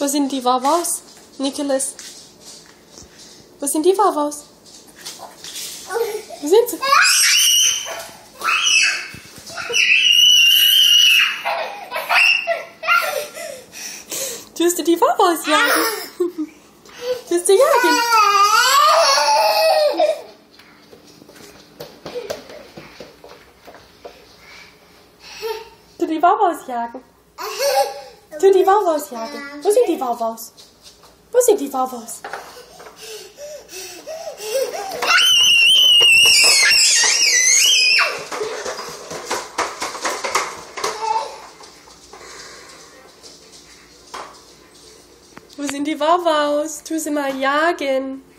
Wo sind die Wawaus, Nicholas? Wo sind die Wawaus? Wo sind sie? Tust du die Wawaus jagen? Tust du jagen? Tu die Wawaus jagen? Tu die Wawaus jagen? Wo sind die Wawaus? Wo sind die Wawaus? Wo sind die Wawaus? Tu sie mal jagen.